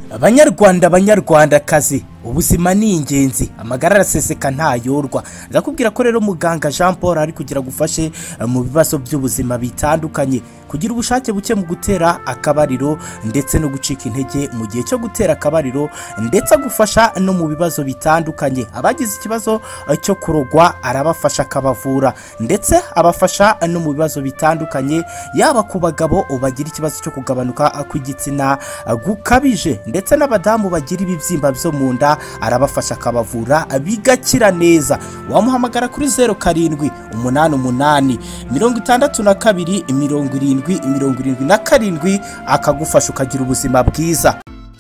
Banyarwandakazi, ubuzima ni ingenzi, amagara araseseka ntayorwa. Ndakubwira ko rero muganga Jean Paul ari kugira gufashe mu bibazo by'ubuzima bitandukanye, kugira ubushake buke mu gutera akabariro ndetse no gucika intege mu gihe cyo gutera akabariro, ndetse gufasha no mu bibazo bitandukanye. Abagize ikibazo cyo kurogwa arabafasha akabavura, ndetse abafasha no mu bibazo bitandukanye, yaba ku bagabo bagira ikibazo cyo kugabanuka kw'igitsina gukabije, ndetse n'abadamu bagira ibibyimba byo mu nda arabafasha akabavura bigakira neza. Wamuhamagara kuri 0788 62 70 akagufasha ukagira ubuzima bwiza.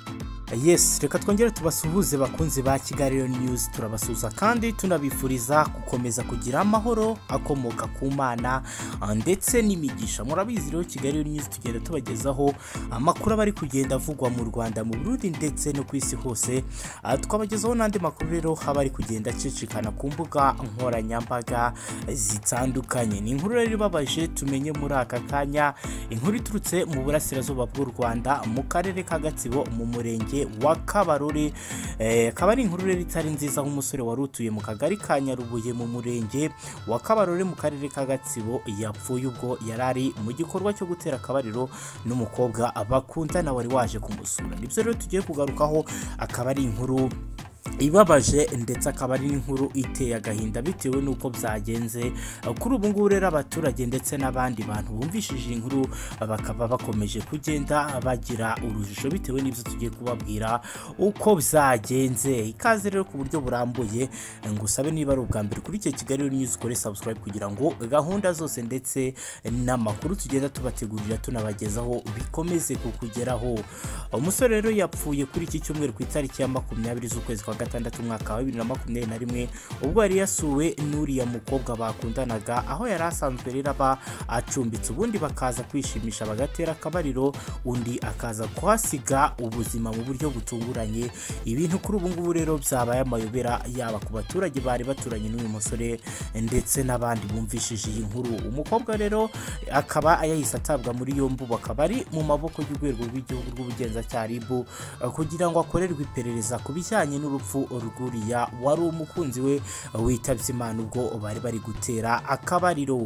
Yes, reka twongere tubasuhuze bakunzi ba Kigali Real News, turabasuza kandi tunabifuriza gukomeza kugira amahoro akomoka ku Mana ndetse n'imigisha. Murabizi rero Kigali Real News tugenda tubagezaho amakuru bari kugenda avugwa mu Rwanda, mu Burundi ndetse no kw'isi hose. Twabagezaho n'andi makuru rero habari kugenda cicikana ku mbuga nkoranyambaga zitandukanye. Ni inkuru rero ibabaje tumenye muri aka kanya, inkuru iturutse mu burasirazuba bw'u Rwanda mu karere ka Gatsibo mu murenge wa Kabarore. Akaba ari inkuru rero itari nziza, nk'umusore wari utuye mu kagari ka Nyarubuye mu murenge wa Kabarore mu karere ka Gatsibo yapfuye ubwo yarari mu gikorwa cyo gutera akabariro n'umukobwa bakundana wari waje kumusura. Nibyo rero tugiye kugarukaho, akaba ari inkuru ibabaje ndetse akaba ari inkuru iteye agahinda bitewe nuko byagenze. Kuri ubu ngubu rero abaturage ndetse n'abandi bantu bumvishije inkuru bakaba bakomeje kugenda bagira urujijo bitewe n'ibyo tugiye kubabwira uko byagenze. Ikaze rero ku buryo burambuye, ngusabe niba ari ubwa mbere kuri Kigali News ukore subscribe kugira ngo gahunda zose ndetse n'amakuru tugenda tubategurira tunabagezaho bikomeze kukugeraho. Umusore rero yapfuye kuri iki cyumweru ku itariki ya 20 z'ukwezi kwa gatandatu umwaka wa 2021 ubwo yari yasuwe n'uriya mukobwa bakundanaga, aho yari asanzwe rero aba acumbitse, ubundi bakaza kwishimisha bagatera akabariro, undi akaza kuhasiga ubuzima mu buryo butunguranye. Ibintu kuri ubu ngubu rero byabaye amayobera, yaba ku baturage bari baturanye n'uyu musore ndetse n'abandi bumvishije iyi nkuru. Umukobwa rero akaba yahise atabwa muri yombi, bakaba ari mu maboko y'urwego rw'igihugu rw'ubugenzacyaha RIB kugira ngo akorerwe iperereza ku bijyanye n'urupfu rw'uriya wari umukunzi we witabye Imana ubwo bari gutera akabariro.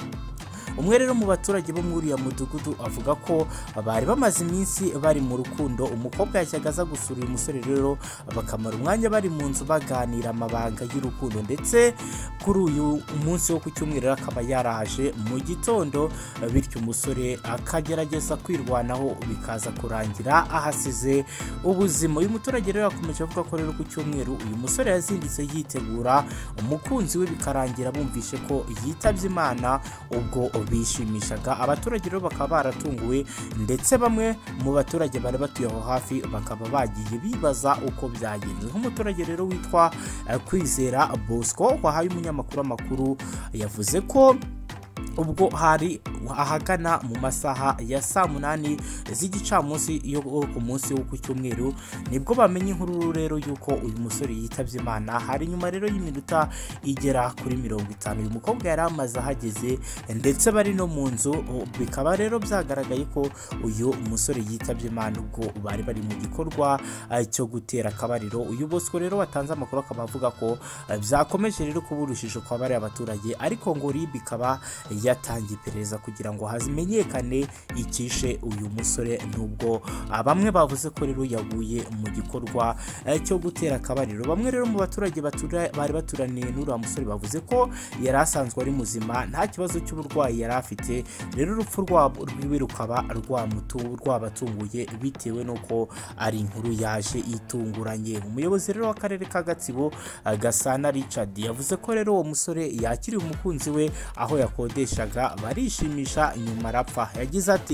Umwe rero mu baturage bo muri uriya mudugudu avuga ko bari bamaze iminsi bari mu rukundo. Umukobwa yajyaga aza gusura uyu musore rero bakamara umwanya bari mu nzu baganira amabanga y'urukundo, ndetse kuri uyu munsi wo ku cyumweru akaba yaraje mu gitondo, bityo umusore akagerageza kwirwanaho bikaza kurangira ahasize ubuzima. Uyu muturage rero akomeje avuga ko rero ku cyumweru uyu musore yazindutse yitegura umukunzi we, bikarangira bumvishe ko yitabye Imana ubwo bishimishaga. Abaturage rero bakaba baratunguwe, ndetse bamwe mu baturage bari batuye aho hafi bakaba bagiye bibaza uko byagenze. Nk'umuturage rero witwa Kwizera Bosco wahaye umunyamakuru amakuru, yavuze ko ubwo hari ahagana mu masaha ya 8 z'igicamunsi yo ku munsi wo ku cyumweru nibwo bamenye inkuru rero yuko uyu musore yitabye Imana. Hari nyuma rero y'iminota igera kuri 50 uyu mukobwa yari amaze ahageze, ndetse bari no mu nzu, bikaba rero byagaragaye ko uyu musore yitabye Imana ubwo bari mu gikorwa cyo gutera akabariro. Uyu Bosco rero watanze amakuru akaba avuga ko byakomeje rero kuburushije kwa bari abaturage, ariko ngo RIB ikaba yatangiye iperereza kugira ngo hazimenyekane icyishe uyu musore, nubwo bamwe bavuze ko rero yaguye mu gikorwa cyo gutera akabariro. Bamwe rero mu baturage bari baturaniye n'uriya musore bavuze ko yari asanzwe ari muzima, nta kibazo cy'uburwayi yari afite. Rero urupfu rwiwe rukaba rwabatunguye bitewe n'uko ari inkuru yaje itunguranye. Umuyobozi rero w'akarere ka Gatsibo Gasana Richard yavuze ko rero uwo musore yakiriye umukunzi we aho yakodeshaga, barishimisha nyuma arapfa. Yagize ati,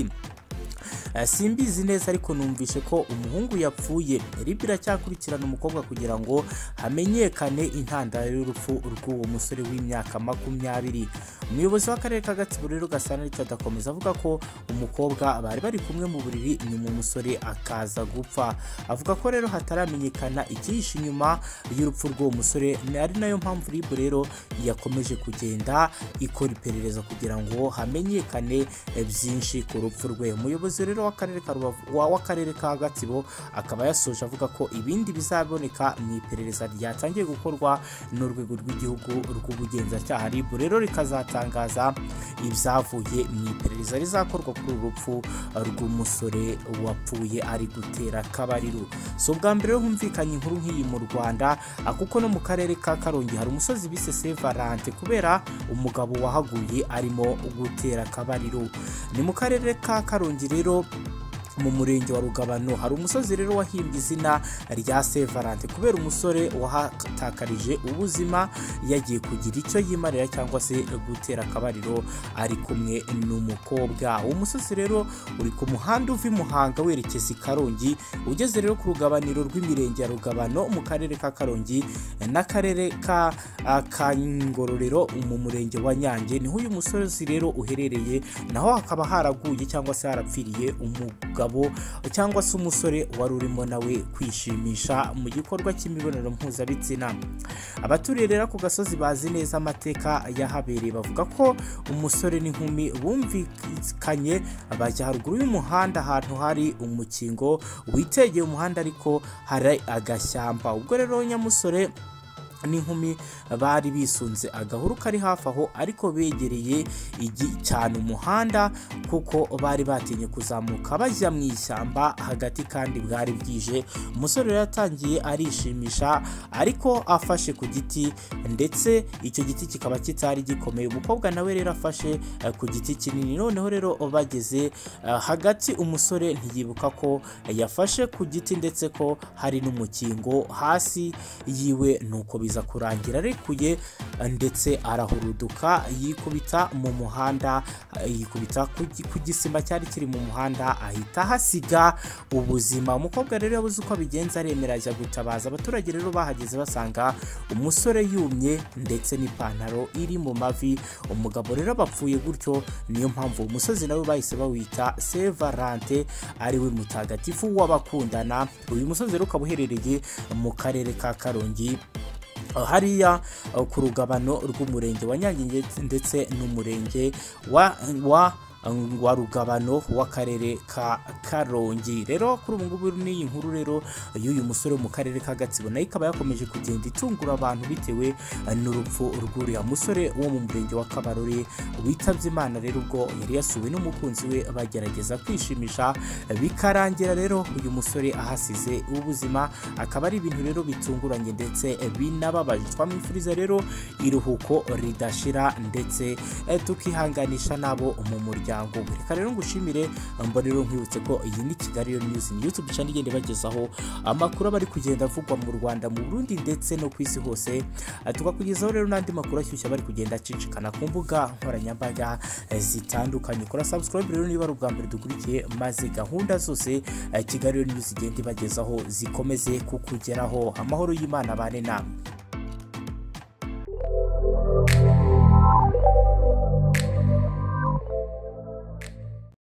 simbizi neza ariko numvishe ko umuhungu yapfuye. RIB iracyakurikirana umukobwa kugira ngo hamenyekane intandaro y'urupfu rw'uwo musore w'imyaka 20. Umuyobozi w'akarere ka Gatsibo rero Gasana Richard akomeza avuga ko umukobwa bari kumwe mu buriri nyuma umusore akaza gupfa. Avuga ko rero hataramenyekana ikihishe inyuma y'urupfu rw'uwo musore, ari nayo mpamvu RIB rero yakomeje kugenda ikora iperereza kugira ngo hamenyekane byinshi ku rupfu rwe. Umuyobozi rero w'akarere ka Gatsibo akaba yasoje avuga ko ibindi bizaboneka mu iperereza ryatangiye gukorwa n'urwego rw'igihugu rw'ubugenzacyaha RIB rero rikazatangaza ibyavuye mu iperereza rizakorwa kuri urupfu rw'umusore wapfuye ari gutera akabariro. So bwa mbere humvikanye inkuru nk'iyi mu Rwanda kuko no mu karere ka Karongi hari umusozi bise Sevarante kubera umugabo wahaguye arimo gutera akabariro. Ni mu karere ka Karongi rero mu murenge wa Rugabano hari umusozi rero wahimbye izina rya Sevarante kubera umusore wahatakarije ubuzima yagiye kugira icyo yimarira cyangwa se gutera akabariro ari kumwe n'umukobwa. Uwo musozi rero uri ku muhanda uva i Muhanga werekeza i Karongi ugeze rero ku rugabaniro rw'imirenge ya Rugabano mu karere ka Karongi n'akarere ka Ngororero mu murenge wa Nyange niho uyu musozi rero uherereye, naho hakaba haraguye cyangwa se harapfiriye umugabo cyangwa se umusore wari urimo nawe kwishimisha mu gikorwa cy'imibonano mpuzabitsina. Abaturiye rero ku gasozi bazi neza amateka yahabereye bavuga ko umusore n'inkumi bumvikanye bajya haruguru y'umuhanda ahantu hari umukingo witegeye umuhanda ariko hari agashyamba. Ubwo rero nyamusore n'inkumi bari bisunze agahuru kari hafi aho ariko begereye cyane umuhanda kuko bari batinye kuzamuka bajya mu ishyamba hagati kandi bwari bwije. Umusore yatangiye arishimisha ariko afashe ku giti ndetse icyo giti kikaba kitari gikomeye. Umukobwa nawe rero afashe ku giti kinini. Noneho rero bageze hagati umusore ntiyibuka ko yafashe ku giti ndetse ko hari n'umukingo hasi yiwe, nuko biza kurangira arekuye ndetse arahuruduka yikubita mu muhanda, yikubita ku gisima cyari kiri mu muhanda ahita hasiga ubuzima. Umukobwa rero yabuze uko abigenza aremera ajya gutabaza. Abaturage rero bahageze basanga umusore yumye ndetse n'ipantaro iri mu mavi. Umugabo rero bapfuye gutyo, niyo mpamvu umusozi nawe bahise bawita Sevarante ariwe mutagatifu w'abakundana. Uyu musozi rero ukaba uherereye mu karere ka Karongi hariya ku rugabano rw'umurenge wa Nyange ndetse n'umurenge wa Rugabano w'akarere ka Karongi. Rero kuri ubu ngubu n'iyi nkuru rero y'uyu musore mu karere ka Gatsibo nayo ikaba yakomeje kugenda itungura abantu bitewe n'urupfu rw'uriya musore wo mu murenge wa Kabarore witabye Imana. Rero ubwo yari yasuwe n'umukunzi we bagerageza kwishimisha bikarangira rero uyu musore ahasize ubuzima. Akaba ari ibintu rero bitunguranye ndetse binababaje. Twamwifuriza rero iruhuko ridashira ndetse tukihanganisha nabo mu muryango. Reka rero ngushimire rero nkwibutse ko iyi ni Kigali News ni YouTube channel igenda bagezaho amakuru bari kugenda avugwa mu Rwanda, mu Burundi ndetse no ku isi hose. Tukakugezaho rero n'andi makuru ashyushye bari kugenda acicikana ku mbuga nkoranyambaga zitandukanye. Kora subscribe rero niba ari ubwa mbere dukurikiye, maze gahunda zose Kigali News igenda ibagezaho zikomeze kukugeraho. Amahoro y'Imana bane namwe.